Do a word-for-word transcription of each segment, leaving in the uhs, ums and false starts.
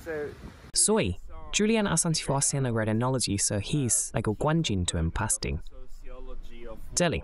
所以 Julian Assange 發現了 Ethnology， so he's like a 關鍵to impasting。這裡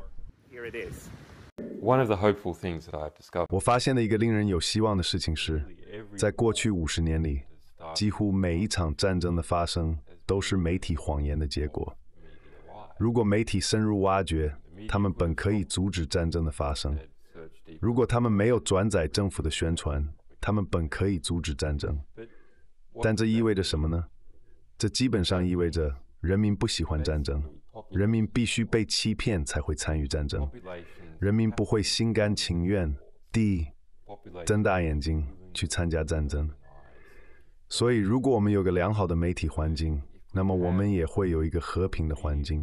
One of the hopeful things that I've discovered， 我发现的一个令人有希望的事情是，在过去五十年里，几乎每一场战争的发生都是媒体谎言的结果。如果媒体深入挖掘，他们本可以阻止战争的发生；如果他们没有转载政府的宣传，他们本可以阻止战争。但这意味着什么呢？这基本上意味着人民不喜欢战争，人民必须被欺骗才会参与战争，人民不会心甘情愿地睁大眼睛去参加战争。所以如果我们有个良好的媒体环境，那么我们也会有一个和平的环境。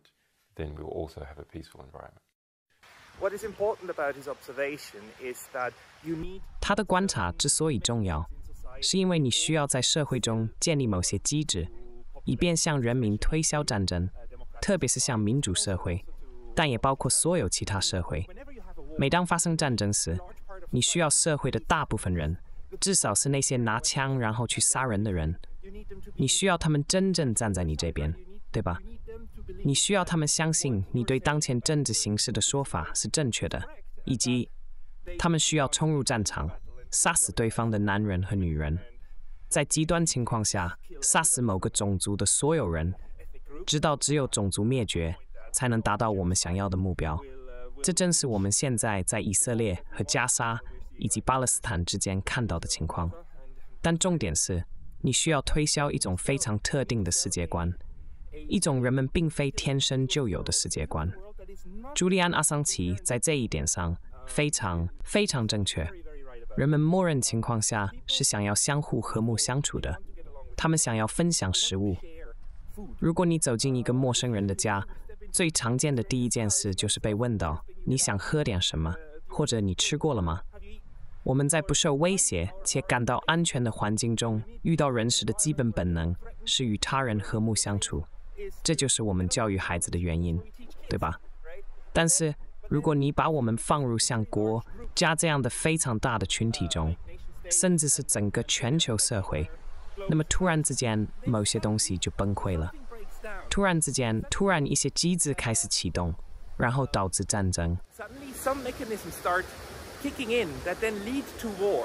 then we will also have a peaceful environment. What is important about his observation is that you need 他的观察之所以重要，是因为你需要在社会中建立某些机制，以便向人民推销战争，特别是向民主社会，但也包括所有其他社会。每当发生战争时，你需要社会的大部分人，至少是那些拿枪然后去杀人的人，你需要他们真正站在你这边，对吧？你需要他们相信你对当前政治形势的说法是正确的，以及他们需要冲入战场，杀死对方的男人和女人，在极端情况下杀死某个种族的所有人，直到只有种族灭绝才能达到我们想要的目标。这正是我们现在在以色列和加沙以及巴勒斯坦之间看到的情况。但重点是，你需要推销一种非常特定的世界观，一种人们并非天生就有的世界观。朱利安·阿桑奇在这一点上非常非常正确。人们默认情况下是想要相互和睦相处的，他们想要分享食物。如果你走进一个陌生人的家，最常见的第一件事就是被问到你想喝点什么，或者你吃过了吗？我们在不受威胁且感到安全的环境中遇到人时的基本本能是与他人和睦相处，这就是我们教育孩子的原因，对吧？但是如果你把我们放入像国家这样的非常大的群体中，甚至是整个全球社会，那么突然之间某些东西就崩溃了。突然之间，突然一些机制开始启动，然后导致战争。 suddenly some mechanisms start kicking in that then lead to war.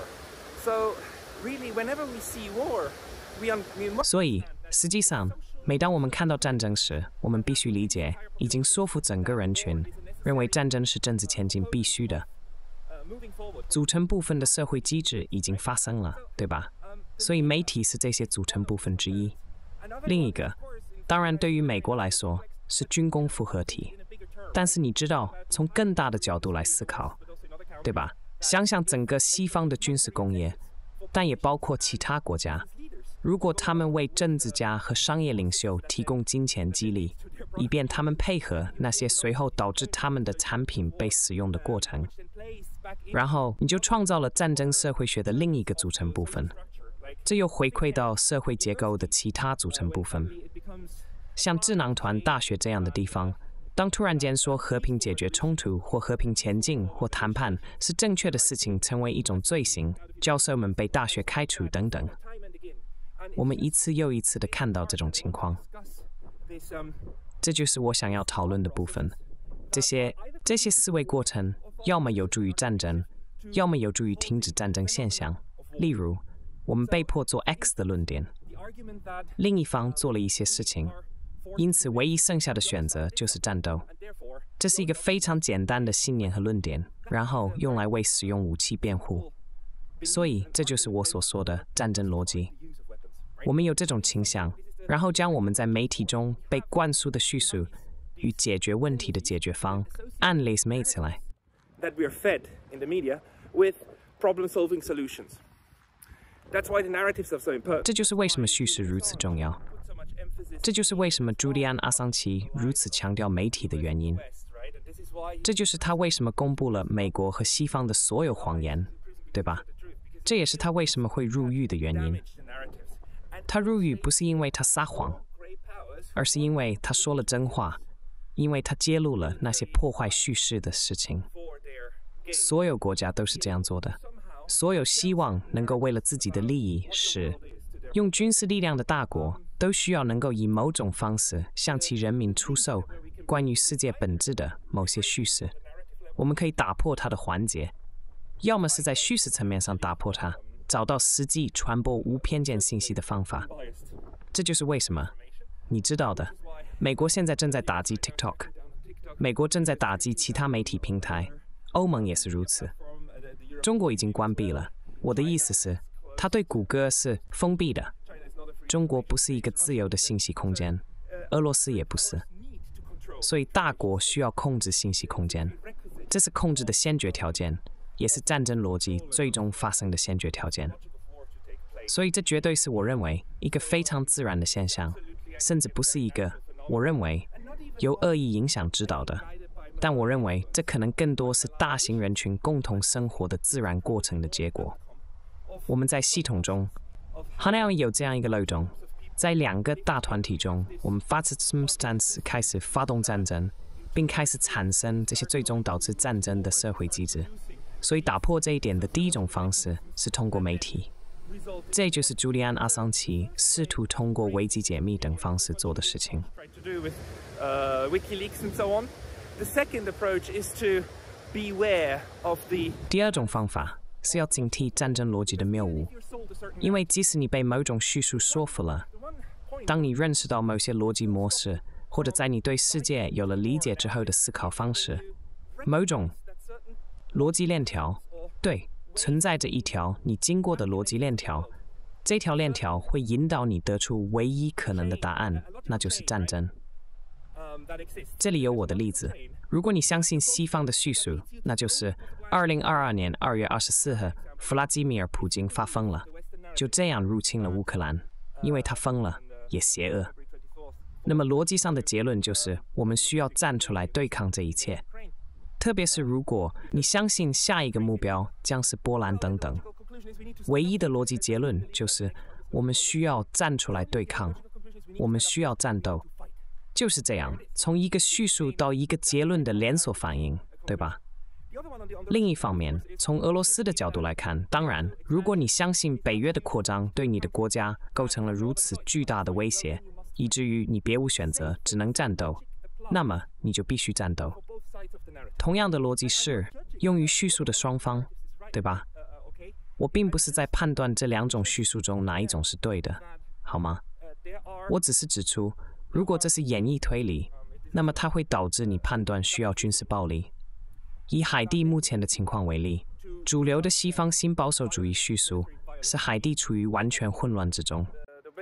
So really, whenever we see war, we we must. 所以实际上，每当我们看到战争时，我们必须理解，已经说服整个人群认为战争是政治前进必须的。组成部分的社会机制已经发生了，对吧？所以媒体是这些组成部分之一。另一个，当然对于美国来说是军工复合体，但是你知道，从更大的角度来思考，对吧？想想整个西方的军事工业，但也包括其他国家。如果他们为政治家和商业领袖提供金钱激励，以便他们配合那些随后导致他们的产品被使用的过程，然后你就创造了战争社会学的另一个组成部分，这又回馈到社会结构的其他组成部分。像智囊团大学这样的地方，当突然间说和平解决冲突或和平前进或谈判是正确的事情成为一种罪行，教授们被大学开除等等。我们一次又一次地看到这种情况，这就是我想要讨论的部分。这些这些思维过程，要么有助于战争，要么有助于停止战争现象。例如，我们被迫做 X 的论点，另一方做了一些事情，因此唯一剩下的选择就是战斗。这是一个非常简单的信念和论点，然后用来为使用武器辩护。所以，这就是我所说的战争逻辑。我们有这种倾向，然后将我们在媒体中被灌输的叙述与解决问题的解决方按 list 起来。 That we are fed in the media with problem-solving solutions. That's why the narratives are so important. 这就是为什么叙事如此重要。这就是为什么朱利安·阿桑奇如此强调媒体的原因。这就是他为什么公布了美国和西方的所有谎言，对吧？这也是他为什么会入狱的原因。他入狱不是因为他撒谎，而是因为他说了真话，因为他揭露了那些破坏叙事的事情。所有国家都是这样做的，所有希望能够为了自己的利益使用军事力量的大国都需要能够以某种方式向其人民出售关于世界本质的某些叙事。我们可以打破它的环节，要么是在叙事层面上打破它，找到实际传播无偏见信息的方法。这就是为什么你知道的，美国现在正在打击 TikTok， 美国正在打击其他媒体平台，欧盟也是如此。中国已经关闭了，我的意思是，它对谷歌是封闭的。中国不是一个自由的信息空间，俄罗斯也不是。所以大国需要控制信息空间，这是控制的先决条件，也是战争逻辑最终发生的先决条件。所以这绝对是我认为一个非常自然的现象，甚至不是一个我认为由恶意影响指导的，但我认为这可能更多是大型人群共同生活的自然过程的结果。我们在系统中好像有这样一个漏洞，在两个大团体中，我们发自 circumstance 开始发动战争，并开始产生这些最终导致战争的社会机制。所以打破这一点的第一种方式是通过媒体。这就是朱利安·阿桑奇试图通过危机解密等方式做的事情。第二种方法是要警惕战争逻辑的谬误，因为即使你被某种叙述说服了，当你认识到某些逻辑模式，或者在你对世界有了理解之后的思考方式，某种逻辑链条，对，存在着一条你经过的逻辑链条，这条链条会引导你得出唯一可能的答案，那就是战争。这里有我的例子，如果你相信西方的叙述，那就是二零二二年二月二十四日，弗拉基米尔·普京发疯了，就这样入侵了乌克兰，因为他疯了，也邪恶。那么逻辑上的结论就是，我们需要站出来对抗这一切。特别是如果你相信下一个目标将是波兰等等，唯一的逻辑结论就是我们需要站出来对抗，我们需要战斗，就是这样，从一个叙述到一个结论的连锁反应，对吧？另一方面，从俄罗斯的角度来看，当然，如果你相信北约的扩张对你的国家构成了如此巨大的威胁，以至于你别无选择，只能战斗，那么你就必须战斗。同样的逻辑是用于叙述的双方，对吧？我并不是在判断这两种叙述中哪一种是对的，好吗？我只是指出，如果这是演绎推理，那么它会导致你判断需要军事暴力。以海地目前的情况为例，主流的西方新保守主义叙述使海地处于完全混乱之中。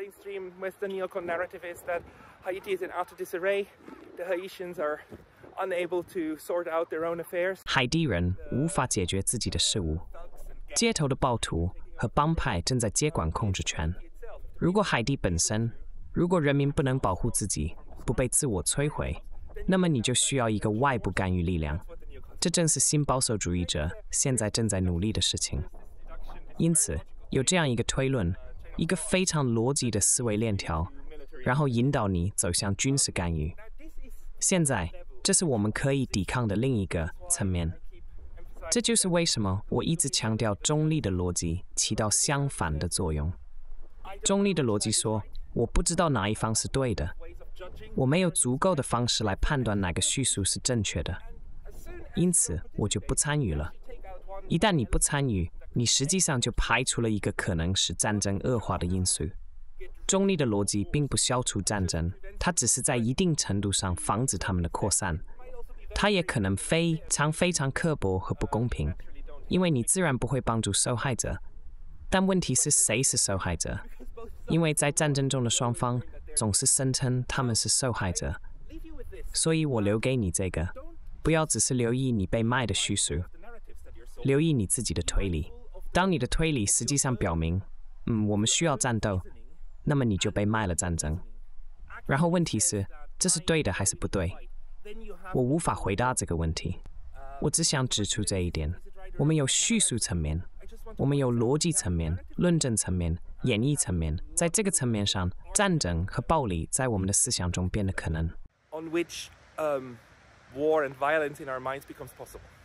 海地人无法解决自己的事务，街头的暴徒和帮派正在接管控制权。如果海地本身，如果人民不能保护自己，不被自我摧毁，那么你就需要一个外部干预力量。这正是新保守主义者现在正在努力的事情。因此，有这样一个推论，一个非常逻辑的思维链条，然后引导你走向军事干预。现在，这是我们可以抵抗的另一个层面。这就是为什么我一直强调中立的逻辑起到相反的作用。中立的逻辑说，我不知道哪一方是对的，我没有足够的方式来判断哪个叙述是正确的，因此我就不参与了。一旦你不参与，你实际上就排除了一个可能使战争恶化的因素。中立的逻辑并不消除战争，它只是在一定程度上防止它们的扩散。它也可能非常非常刻薄和不公平，因为你自然不会帮助受害者。但问题是谁是受害者？因为在战争中的双方总是声称他们是受害者。所以我留给你这个，不要只是留意你被卖的叙述，留意你自己的推理。当你的推理实际上表明，嗯，我们需要战斗，那么你就被卖了战争。然后问题是，这是对的还是不对？我无法回答这个问题。我只想指出这一点：我们有叙述层面，我们有逻辑层面、论证层面、演绎层面。在这个层面上，战争和暴力在我们的思想中变得可能。 On which um, war and violence in our minds becomes possible.